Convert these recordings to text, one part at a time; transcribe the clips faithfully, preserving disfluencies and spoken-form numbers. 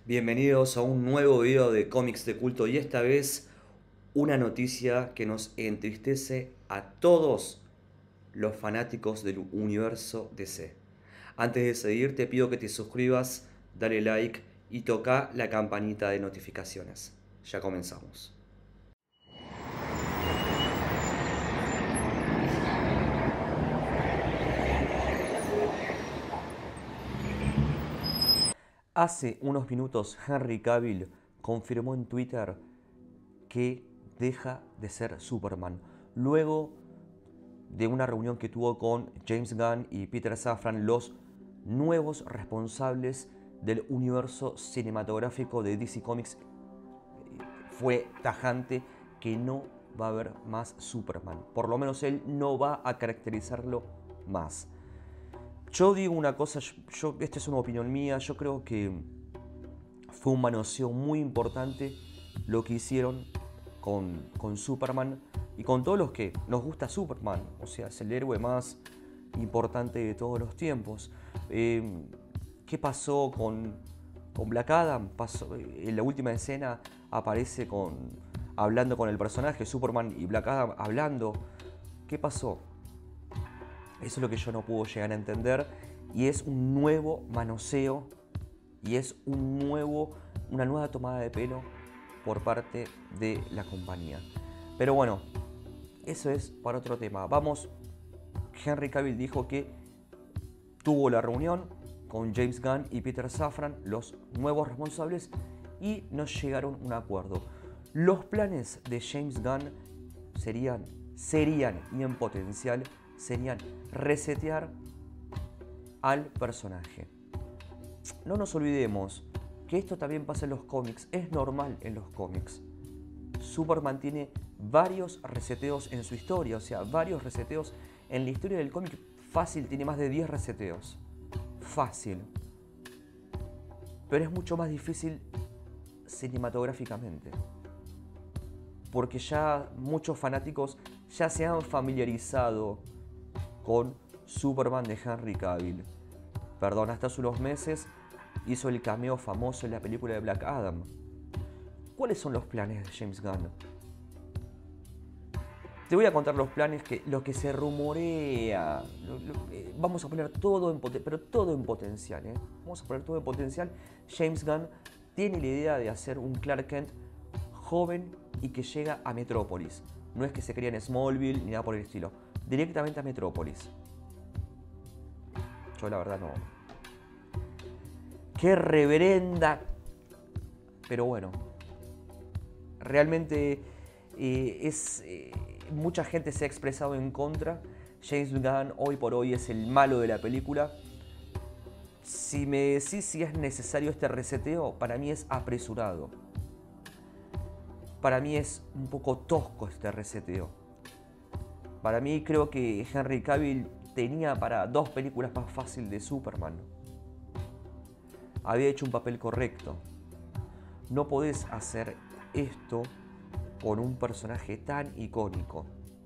Bienvenidos a un nuevo video de cómics de culto y esta vez una noticia que nos entristece a todos los fanáticos del universo D C. Antes de seguir te pido que te suscribas, dale like y toca la campanita de notificaciones. Ya comenzamos. Hace unos minutos Henry Cavill confirmó en Twitter que deja de ser Superman. Luego de una reunión que tuvo con James Gunn y Peter Safran, los nuevos responsables del universo cinematográfico de D C Comics, fue tajante que no va a haber más Superman. Por lo menos él no va a caracterizarlo más. Yo digo una cosa, yo, esta es una opinión mía, yo creo que fue un manoseo muy importante lo que hicieron con, con Superman y con todos los que nos gusta Superman. O sea, es el héroe más importante de todos los tiempos. Eh, ¿Qué pasó con, con Black Adam? Pasó, en la última escena aparece con, hablando con el personaje, Superman y Black Adam hablando. ¿Qué pasó? Eso es lo que yo no puedo llegar a entender y es un nuevo manoseo y es un nuevo, una nueva tomada de pelo por parte de la compañía. Pero bueno, eso es para otro tema. Vamos, Henry Cavill dijo que tuvo la reunión con James Gunn y Peter Safran, los nuevos responsables, y nos llegaron a un acuerdo. Los planes de James Gunn serían, serían y en potencial serían resetear al personaje. No nos olvidemos que esto también pasa en los cómics, es normal en los cómics. Superman tiene varios reseteos en su historia, o sea, varios reseteos en la historia del cómic. Fácil, tiene más de diez reseteos. Fácil. Pero es mucho más difícil cinematográficamente. Porque ya muchos fanáticos ya se han familiarizado con Superman de Henry Cavill. Perdón, hasta hace unos meses hizo el cameo famoso en la película de Black Adam. ¿Cuáles son los planes de James Gunn? Te voy a contar los planes, que lo que se rumorea. Lo, lo, eh, vamos a poner todo en potencial, pero todo en potencial. ¿eh? Vamos a poner todo en potencial. James Gunn tiene la idea de hacer un Clark Kent joven y que llega a Metrópolis. No es que se crea en Smallville ni nada por el estilo. Directamente a Metrópolis. Yo la verdad no. ¡Qué reverenda! Pero bueno. Realmente eh, es... Eh, mucha gente se ha expresado en contra. James Gunn hoy por hoy es el malo de la película. Si me decís si es necesario este reseteo, para mí es apresurado. Para mí es un poco tosco este reseteo. Para mí creo que Henry Cavill tenía para dos películas más fácil de Superman. Había hecho un papel correcto. No podés hacer esto con un personaje tan icónico.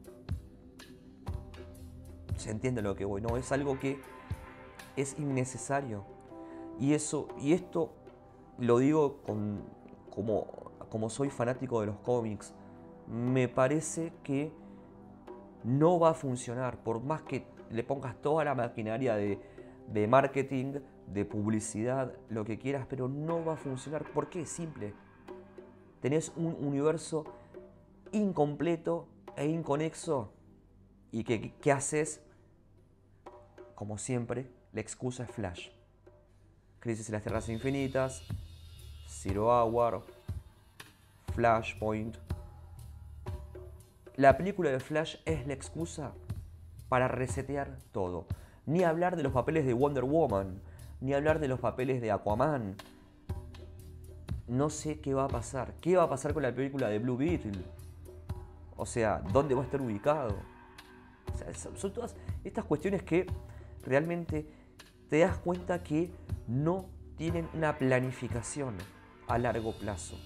¿Se entiende lo que voy? No, es algo que es innecesario. Y eso, y esto lo digo con, como, como soy fanático de los cómics. Me parece que no va a funcionar, por más que le pongas toda la maquinaria de, de marketing, de publicidad, lo que quieras, pero no va a funcionar. ¿Por qué? Simple. Tenés un universo incompleto e inconexo. ¿Y qué, qué haces? Como siempre, la excusa es Flash. Crisis en las Tierras Infinitas, Zero Hour, Flashpoint. La película de Flash es la excusa para resetear todo. Ni hablar de los papeles de Wonder Woman, ni hablar de los papeles de Aquaman. No sé qué va a pasar. ¿Qué va a pasar con la película de Blue Beetle? O sea, ¿dónde va a estar ubicado? O sea, son todas estas cuestiones que realmente te das cuenta que no tienen una planificación a largo plazo.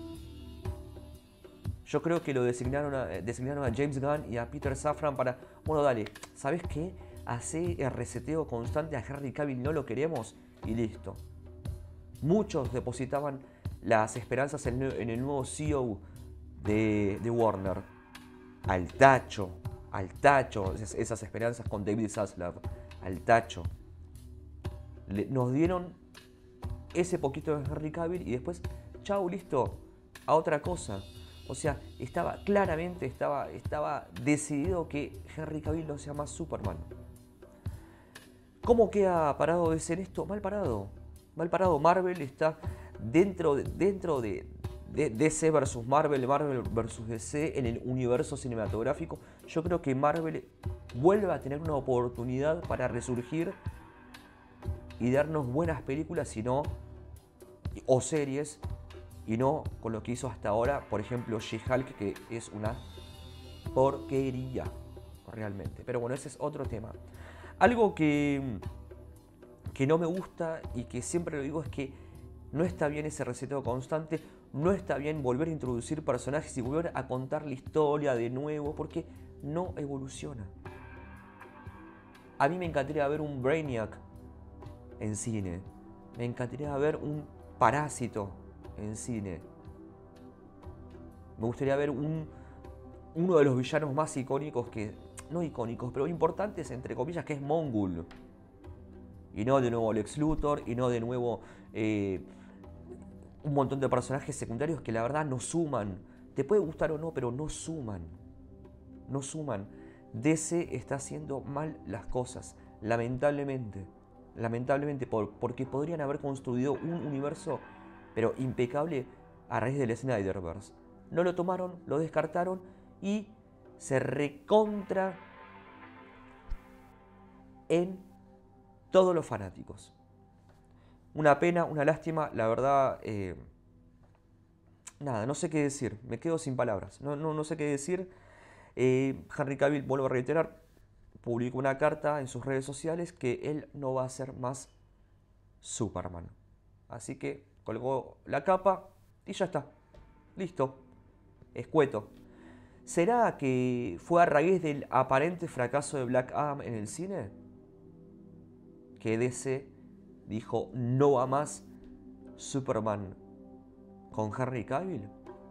Yo creo que lo designaron a, designaron a James Gunn y a Peter Safran para, bueno, dale, ¿sabes qué? Hace el reseteo constante a Henry Cavill, no lo queremos y listo. muchos depositaban las esperanzas en, en el nuevo C E O de, de Warner. Al tacho, al tacho, esas, esas esperanzas con David Zaslav, al tacho. Le, nos dieron ese poquito de Henry Cavill y después, chau, listo, a otra cosa. O sea, estaba claramente, estaba, estaba decidido que Henry Cavill no sea más Superman. ¿Cómo queda parado de ser esto? Mal parado. Mal parado. Marvel está dentro de, dentro de, de D C versus Marvel, Marvel versus D C en el universo cinematográfico. Yo creo que Marvel vuelve a tener una oportunidad para resurgir y darnos buenas películas y no, o series, y no con lo que hizo hasta ahora, por ejemplo, She-Hulk, que es una porquería, realmente. Pero bueno, ese es otro tema. Algo que, que no me gusta y que siempre lo digo es que no está bien ese reseteo constante, no está bien volver a introducir personajes y volver a contar la historia de nuevo, porque no evoluciona. A mí me encantaría ver un Brainiac en cine, me encantaría ver un Parásito en cine, me gustaría ver un, uno de los villanos más icónicos que... no icónicos, pero importantes entre comillas, que es Mongul. Y no de nuevo Lex Luthor, y no de nuevo eh, un montón de personajes secundarios que la verdad no suman. Te puede gustar o no, pero no suman. No suman. D C está haciendo mal las cosas, lamentablemente. Lamentablemente, por, porque podrían haber construido un universo, pero impecable, a raíz del Snyderverse. No lo tomaron, lo descartaron y se recontra en todos los fanáticos. Una pena, una lástima, la verdad, eh, nada, no sé qué decir, me quedo sin palabras, no, no, no sé qué decir. Eh, Henry Cavill, vuelvo a reiterar, publicó una carta en sus redes sociales que él no va a ser más Superman. Así que colgó la capa y ya está, listo, escueto. ¿Será que fue a raíz del aparente fracaso de Black Adam en el cine que D C dijo no va más Superman con Henry Cavill?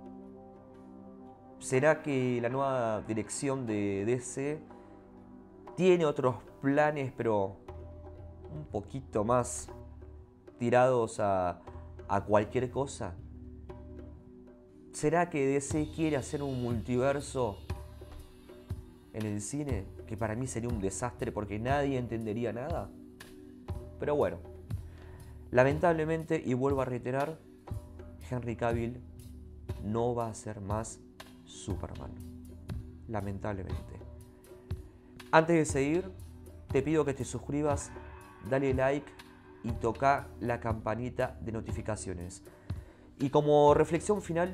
¿Será que la nueva dirección de D C tiene otros planes, pero un poquito más tirados a, a cualquier cosa? ¿Será que D C quiere hacer un multiverso en el cine? Que para mí sería un desastre porque nadie entendería nada. Pero bueno, lamentablemente, y vuelvo a reiterar, Henry Cavill no va a ser más Superman. Lamentablemente. Antes de seguir, te pido que te suscribas, dale like y toca la campanita de notificaciones. Y como reflexión final,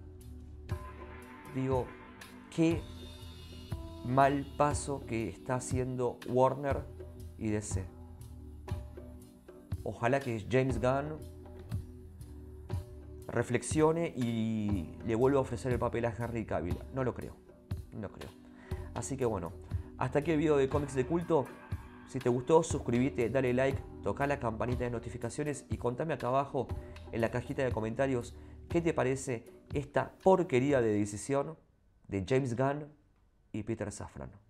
digo, qué mal paso que está haciendo Warner y D C. Ojalá que James Gunn reflexione y le vuelva a ofrecer el papel a Henry Cavill. No lo creo, no creo. Así que bueno, hasta aquí el video de cómics de culto. Si te gustó, suscríbete, dale like, toca la campanita de notificaciones y contame acá abajo en la cajita de comentarios qué te parece esta porquería de decisión de James Gunn y Peter Safran.